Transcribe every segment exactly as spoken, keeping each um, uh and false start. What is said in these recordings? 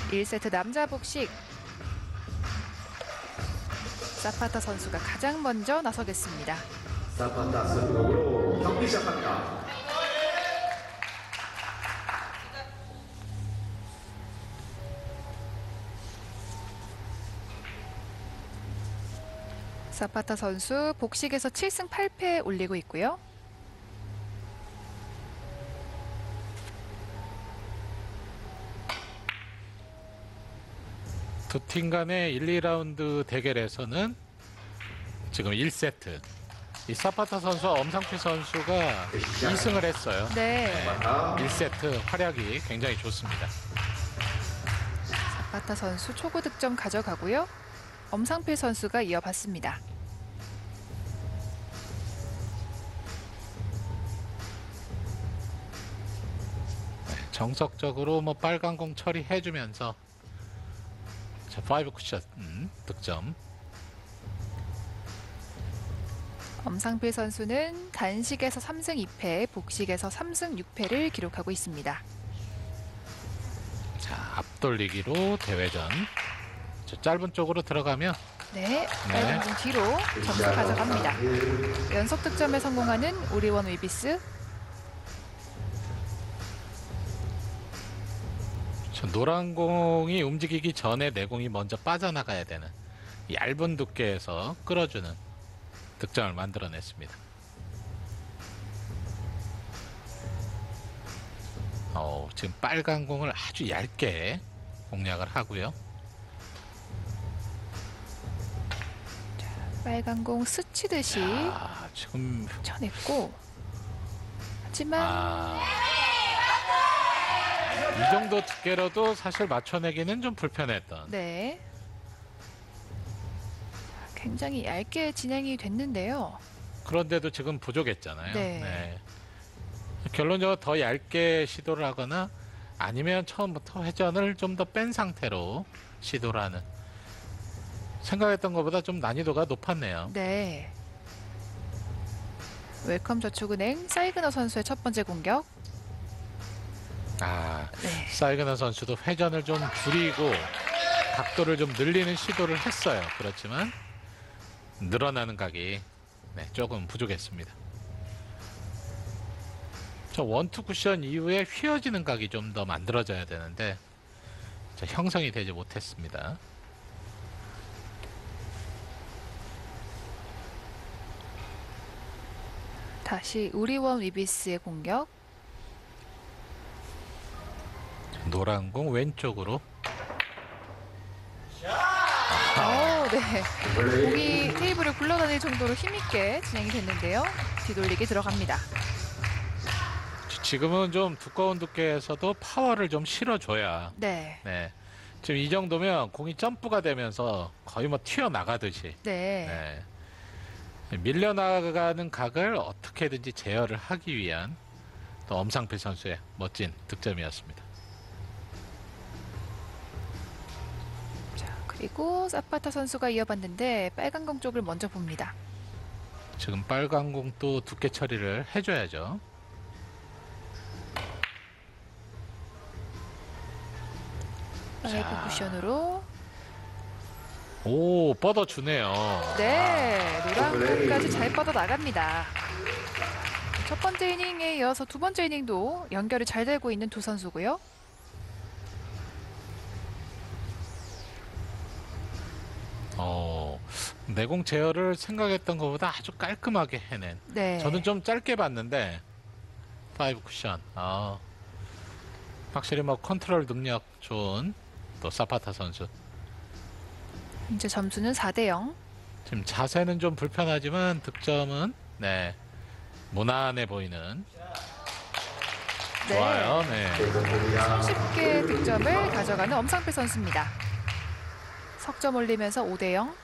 일 세트 남자 복식. 사파타 선수가 가장 먼저 나서겠습니다. 사파타 선수로 경기 시작합니다. 사파타 선수 복식에서 칠 승 팔 패 올리고 있고요. 두 팀 간의 일, 이 라운드 대결에서는 지금 일 세트. 이 사파타 선수와 엄상필 선수가 이 승을 했어요. 네. 네. 일 세트 활약이 굉장히 좋습니다. 사파타 선수 초구 득점 가져가고요. 엄상필 선수가 이어받습니다. 네, 정석적으로 뭐 빨간 공 처리해주면서 자, 오 쿠션 음, 득점. 엄상필 선수는 단식에서 삼 승 이 패, 복식에서 삼 승 육 패를 기록하고 있습니다. 자, 앞돌리기로 대회전. 자, 짧은 쪽으로 들어가면 네, 빨간 공 뒤로 점수 가져갑니다. 연속 득점에 성공하는 오리원 위비스. 저 노란 공이 움직이기 전에 내 공이 먼저 빠져나가야 되는 얇은 두께에서 끌어주는 득점을 만들어냈습니다. 어, 지금 빨간 공을 아주 얇게 공략을 하고요. 빨간 공 스치듯이 아, 지금 쳐냈고, 하지만 아, 이 정도 두께로도 사실 맞춰내기는 좀 불편했던. 네, 굉장히 얇게 진행이 됐는데요. 그런데도 지금 부족했잖아요. 네. 네. 결론적으로 더 얇게 시도를 하거나 아니면 처음부터 회전을 좀 더 뺀 상태로 시도를 하는, 생각했던 것보다 좀 난이도가 높았네요. 네. 웰컴 저축은행 사이그너 선수의 첫 번째 공격. 아, 네. 사이그너 선수도 회전을 좀 줄이고 각도를 좀 늘리는 시도를 했어요. 그렇지만 늘어나는 각이 네, 조금 부족했습니다. 저 원투 쿠션 이후에 휘어지는 각이 좀 더 만들어져야 되는데 자, 형성이 되지 못했습니다. 다시 우리원 위비스의 공격. 노란 공 왼쪽으로. 오, 네. 공이 테이블을 굴러다닐 정도로 힘있게 진행이 됐는데요. 뒤돌리기 들어갑니다. 지금은 좀 두꺼운 두께에서도 파워를 좀 실어줘야. 네. 네. 지금 이 정도면 공이 점프가 되면서 거의 뭐 튀어나가듯이. 네. 네. 밀려나가는 각을 어떻게든지 제어를 하기 위한 또 엄상필 선수의 멋진 득점이었습니다. 자, 그리고 사파타 선수가 이어봤는데 빨간 공 쪽을 먼저 봅니다. 지금 빨간 공 또 두께 처리를 해줘야죠. 파이브 쿠션으로. 오, 뻗어주네요. 네, 노란 공까지 잘 뻗어 나갑니다. 첫 번째 이닝에 이어서 두 번째 이닝도 연결이 잘 되고 있는 두 선수고요. 어, 내공 제어를 생각했던 것보다 아주 깔끔하게 해낸. 네. 저는 좀 짧게 봤는데 파이브 쿠션. 아, 확실히 뭐 컨트롤 능력 좋은 또 사파타 선수. 이제 점수는 사 대 영. 지금 자세는 좀 불편하지만 득점은 네 무난해 보이는. 네. 좋아요. 네. 쉽게 득점을 가져가는 엄상필 선수입니다. 석점 올리면서 오 대 영.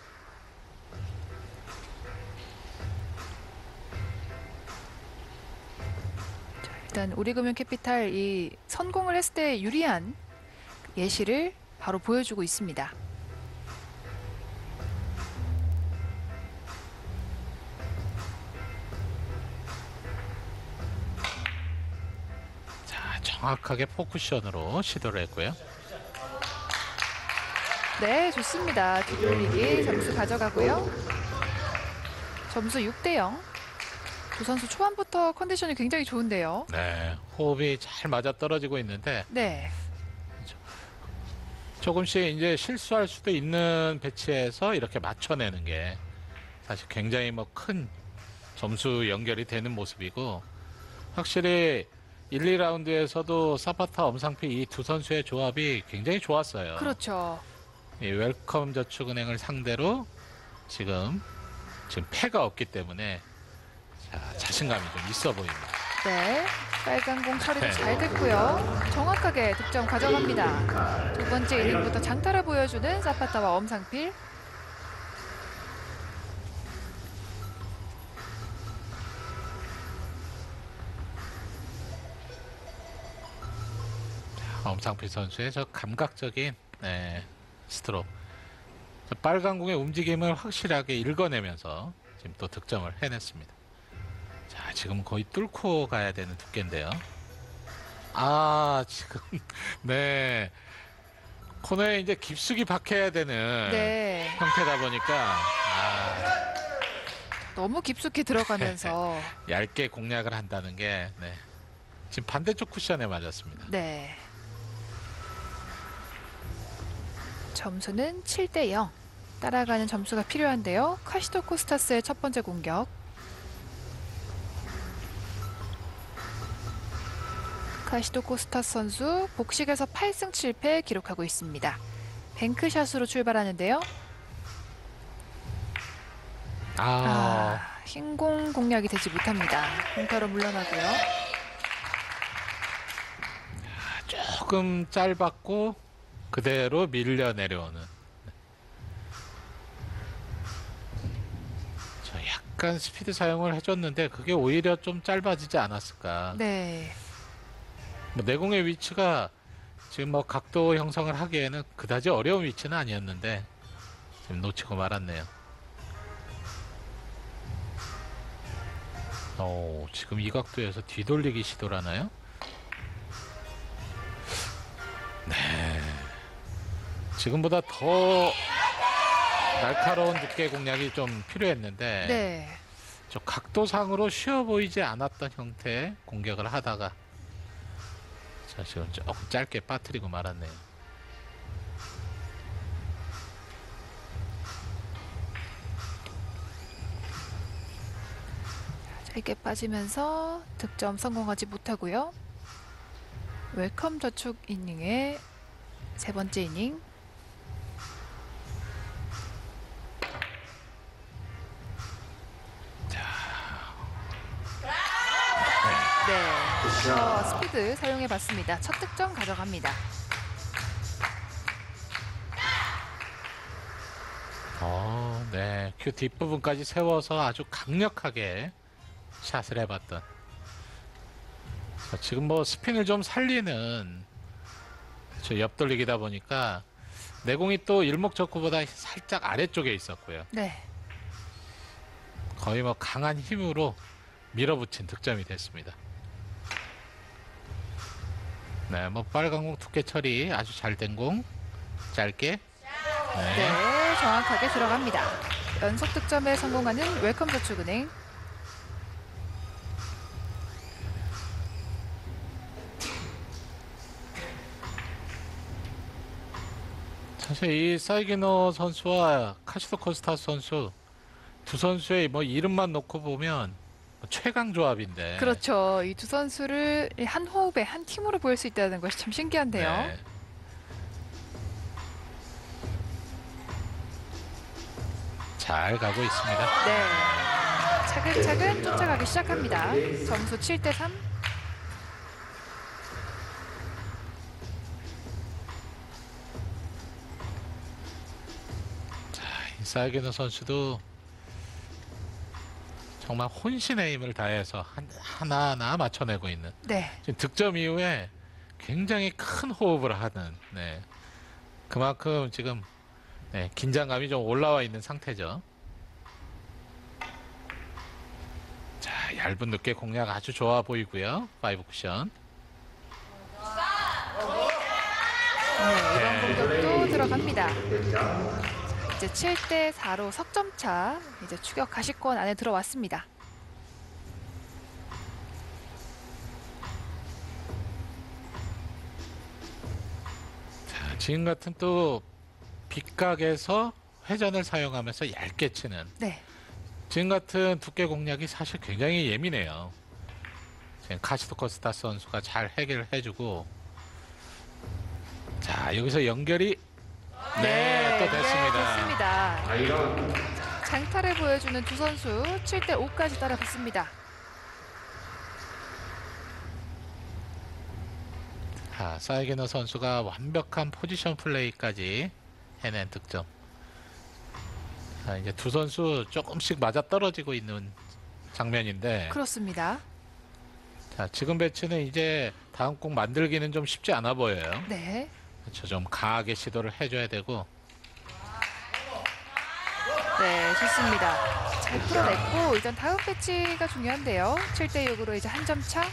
자, 일단 우리금융캐피탈 이 선공을 했을 때 유리한 예시를 바로 보여주고 있습니다. 자, 정확하게 포쿠션으로 시도를 했고요. 네, 좋습니다. 뒤돌리기 점수 가져가고요. 점수 육 대 영. 두 선수 초반부터 컨디션이 굉장히 좋은데요. 네, 호흡이 잘 맞아 떨어지고 있는데 네, 조금씩 이제 실수할 수도 있는 배치에서 이렇게 맞춰내는 게 사실 굉장히 뭐 큰 점수 연결이 되는 모습이고, 확실히 일, 이 라운드에서도 사파타 엄상필 이 두 선수의 조합이 굉장히 좋았어요. 그렇죠. 이 웰컴 저축은행을 상대로 지금 지금 패가 없기 때문에 자, 자신감이 좀 있어 보입니다. 네, 빨간 공 처리도 네. 잘 됐고요. 정확하게 득점 가져갑니다. 두 번째 이닝부터 장타를 보여주는 사파타와 엄상필. 엄상필 선수의 저 감각적인 네, 스트로크, 저 빨간 공의 움직임을 확실하게 읽어내면서 지금 또 득점을 해냈습니다. 자, 지금 거의 뚫고 가야 되는 두께인데요. 아, 지금 네, 코너에 이제 깊숙이 박혀야 되는 네, 형태다 보니까 아, 너무 깊숙이 들어가면서 얇게 공략을 한다는 게 네, 지금 반대쪽 쿠션에 맞았습니다. 네. 점수는 칠 대 영. 따라가는 점수가 필요한데요. 카시토 코스타스의 첫 번째 공격. 카시토 코스타스 선수 복식에서 팔 승 칠 패 기록하고 있습니다. 뱅크샷으로 출발하는데요. 아, 아, 흰공 공략이 되지 못합니다. 공타로 물러나고요. 조금 짧았고 그대로 밀려 내려오는. 저 약간 스피드 사용을 해줬는데 그게 오히려 좀 짧아지지 않았을까. 네, 뭐 내공의 위치가 지금 뭐 각도 형성을 하기에는 그다지 어려운 위치는 아니었는데 지금 놓치고 말았네요. 오, 지금 이 각도에서 뒤돌리기 시도를 하나요? 네. 지금보다 더 날카로운 두께 공략이 좀 필요했는데 네. 저 각도상으로 쉬워 보이지 않았던 형태의 공격을 하다가 자, 지금 조금 짧게 빠뜨리고 말았네요. 짧게 빠지면서 득점 성공하지 못하고요. 웰컴 저축 이닝의 세 번째 이닝. 네, 어, 스피드 사용해봤습니다. 첫 득점 가져갑니다. 어, 네. 큐 뒷부분까지 세워서 아주 강력하게 샷을 해봤던. 자, 지금 뭐 스핀을 좀 살리는 저 옆돌리기다 보니까 내공이 또 일목적구보다 살짝 아래쪽에 있었고요. 네, 거의 뭐 강한 힘으로 밀어붙인 득점이 됐습니다. 네, 뭐 빨간 공 두께 처리 아주 잘 된 공. 짧게. 네. 네, 정확하게 들어갑니다. 연속 득점에 성공하는 웰컴 저축은행. 사실 이 사이기노 선수와 카시토 코스타 선수 두 선수의 뭐 이름만 놓고 보면 최강 조합인데. 그렇죠. 이 두 선수를 한 호흡에 한 팀으로 보일 수 있다는 것이 참 신기한데요. 네. 잘 가고 있습니다. 네, 차근차근 쫓아가기 시작합니다. 점수 칠 대 삼. 이 사이기노 선수도 정말 혼신의 힘을 다해서 한- 하나하나 맞춰내고 있는. 네, 지금 득점 이후에 굉장히 큰 호흡을 하는. 네. 그만큼 지금 네, 긴장감이 좀 올라와 있는 상태죠. 자, 얇은 두께 공략 아주 좋아 보이고요. 파이브 쿠션. 네, 이번 공격도 들어갑니다. 대장 이제 칠 대 사로 석점 차. 이제 추격 가시권 안에 들어왔습니다. 자, 지금 같은 또 빗각에서 회전을 사용하면서 얇게 치는 네. 지금 같은 두께 공략이 사실 굉장히 예민해요. 지금 카시토 코스타 선수가 잘 해결해주고, 자 여기서 연결이 네, 또 됐습니다. 됐습니다. 아이런 장타를 보여주는 두 선수 칠 대 오까지 따라붙습니다. 자, 사이기노 선수가 완벽한 포지션 플레이까지 해낸 득점. 자, 이제 두 선수 조금씩 맞아 떨어지고 있는 장면인데, 그렇습니다. 자, 지금 배치는 이제 다음 공 만들기는 좀 쉽지 않아 보여요. 네. 그렇죠, 좀 강하게 시도를 해줘야 되고. 네, 좋습니다. 잘 풀어냈고 이전 다음 배치가 중요한데요. 칠 대 육으로 이제 한 점 차.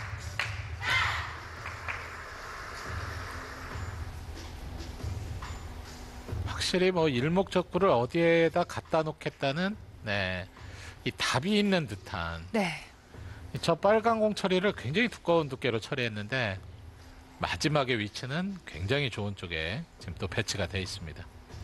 확실히 뭐 일목적부를 어디에다 갖다 놓겠다는 네, 이 답이 있는 듯한 네. 저 빨간 공 처리를 굉장히 두꺼운 두께로 처리했는데 마지막의 위치는 굉장히 좋은 쪽에 지금 또 배치가 되어 있습니다.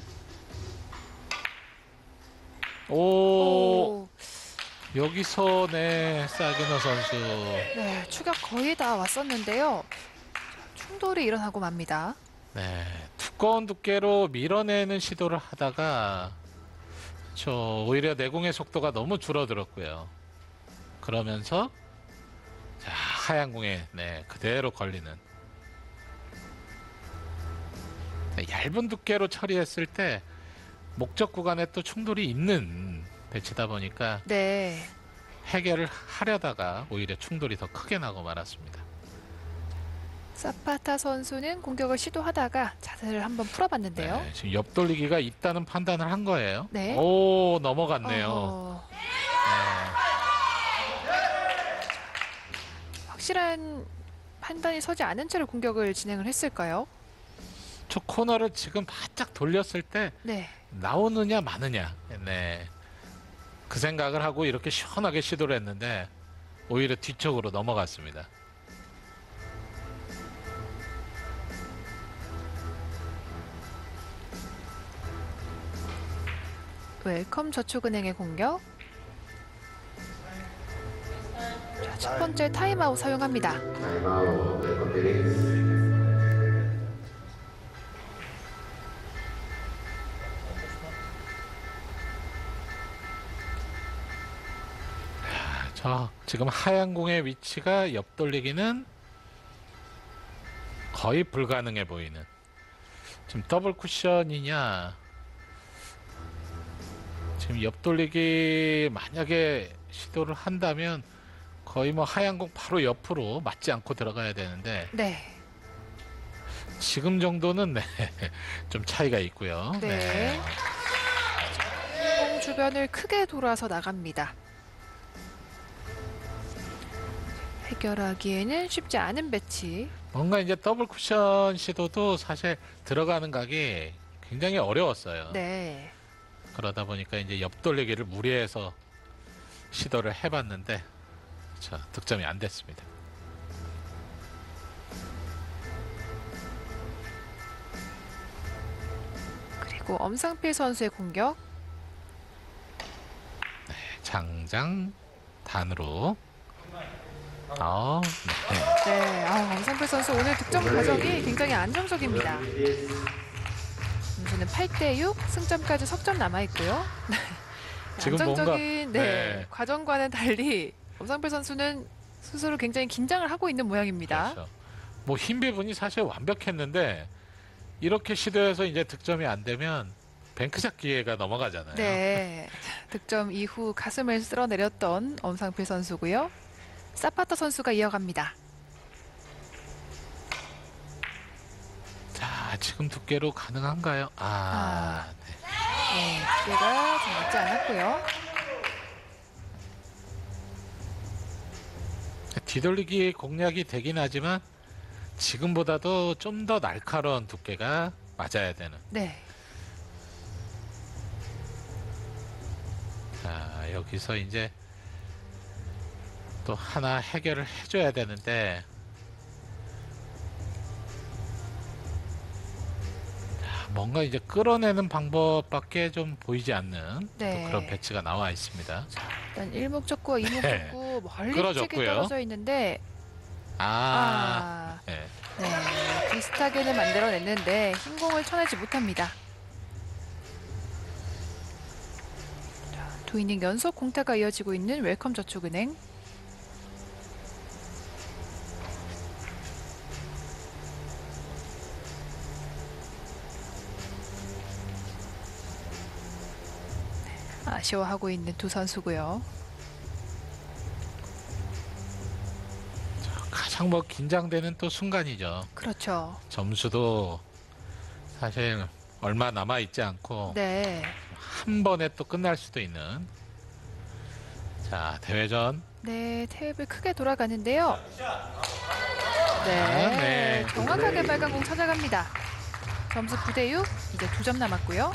오, 오, 여기서 네 사기노 선수 네, 추격 거의 다 왔었는데요. 충돌이 일어나고 맙니다. 네 두꺼운 두께로 밀어내는 시도를 하다가 저 오히려 내공의 속도가 너무 줄어들었고요. 그러면서 자, 하얀 공에 네, 그대로 걸리는 네, 얇은 두께로 처리했을 때 목적 구간에 또 충돌이 있는 배치다 보니까 네. 해결을 하려다가 오히려 충돌이 더 크게 나고 말았습니다. 사파타 선수는 공격을 시도하다가 자세를 한번 풀어봤는데요. 네, 지금 옆돌리기가 있다는 판단을 한 거예요. 네. 오, 넘어갔네요. 어, 네. 확실한 판단이 서지 않은 채로 공격을 진행을 했을까요? 저 코너를 지금 바짝 돌렸을 때 네. 나오느냐 마느냐 네. 그 생각을 하고 이렇게 시원하게 시도를 했는데 오히려 뒤쪽으로 넘어갔습니다. 웰컴 저축은행의 공격. 자, 첫 번째 타임아웃 사용합니다. 타임아웃 웰컴 드리스 저 지금 하얀 공의 위치가 옆돌리기는 거의 불가능해 보이는 지금 더블 쿠션이냐 지금 옆돌리기 만약에 시도를 한다면 거의 뭐 하얀 공 바로 옆으로 맞지 않고 들어가야 되는데 네. 지금 정도는 네, 좀 차이가 있고요. 네. 공 주변을 크게 돌아서 나갑니다. 해결하기에는 쉽지 않은 배치. 뭔가 이제 더블 쿠션 시도도 사실 들어가는 각이 굉장히 어려웠어요. 네. 그러다 보니까 이제 옆돌리기를 무리해서 시도를 해봤는데 자, 득점이 안 됐습니다. 그리고 엄상필 선수의 공격. 장장 단으로 아, 네. 네. 아, 엄상필 선수 오늘 득점 과정이 굉장히 안정적입니다. 점수는 팔 대 육, 승점까지 석점 남아 있고요. 지금 안정적인 뭔가, 네, 네. 과정과는 달리 엄상필 선수는 스스로 굉장히 긴장을 하고 있는 모양입니다. 그렇죠. 뭐 힘 배분이 사실 완벽했는데 이렇게 시도해서 이제 득점이 안 되면 뱅크샷 기회가 넘어가잖아요. 네. 득점 이후 가슴을 쓸어내렸던 엄상필 선수고요. 사파타 선수가 이어갑니다. 자, 지금 두께로 가능한가요? 아, 네. 네, 기회가 잘 맞지 않았고요. 뒤돌리기 공략이 되긴 하지만 지금보다도 좀 더 날카로운 두께가 맞아야 되는. 네. 자, 여기서 이제 또 하나 해결을 해줘야 되는데, 자, 뭔가 이제 끌어내는 방법밖에 좀 보이지 않는 네. 또 그런 배치가 나와 있습니다. 일단 일목적구와 이목적구 멀리 측에 끌어줬고요. 떨어져 있는데 아, 아, 네. 네. 비슷하게는 만들어냈는데 흰공을 쳐내지 못합니다. 자, 두 이닝 연속 공타가 이어지고 있는 웰컴저축은행. 아쉬워하고 있는 두 선수고요. 가장 뭐 긴장되는 또 순간이죠. 그렇죠. 점수도 사실 얼마 남아 있지 않고 네. 한 번에 또 끝날 수도 있는. 자, 대회전. 네, 테이블 크게 돌아가는데요. 네, 아, 네. 정확하게 빨간 공 찾아갑니다. 점수 구 대 육, 이제 두 점 남았고요.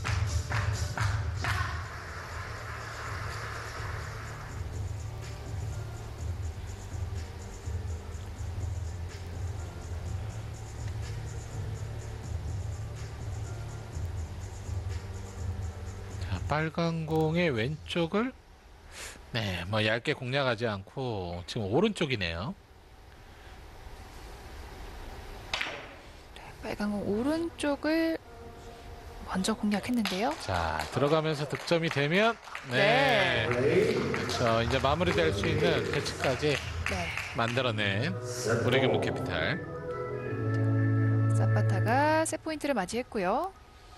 자, 빨간 공의 왼쪽을 네, 뭐 얇게 공략하지 않고 지금 오른쪽이네요. 빨간 공 오른쪽을 먼저 공략했는데요. 자, 들어가면서 득점이 되면 네, 그렇죠. 이제 마무리될 수 있는 배치까지 네, 만들어낸 우리금융 캐피탈. 사파타가 세 포인트를 맞이했고요.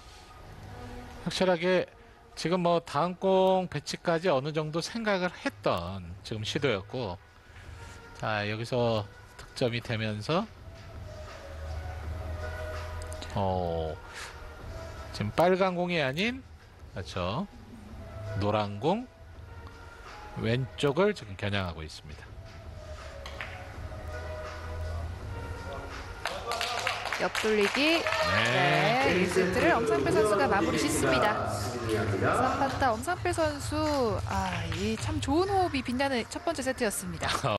확실하게 지금 뭐 다음 공 배치까지 어느 정도 생각을 했던 지금 시도였고, 자, 여기서 득점이 되면서 어 지금 빨간 공이 아닌, 그렇죠, 노란 공 왼쪽을 지금 겨냥하고 있습니다. 옆돌리기. 네. 네, 일 세트를 엄상필 선수가 마무리 짓습니다. 승리합니다. 사파타 엄상필 선수, 아, 이 참 좋은 호흡이 빛나는 첫 번째 세트였습니다.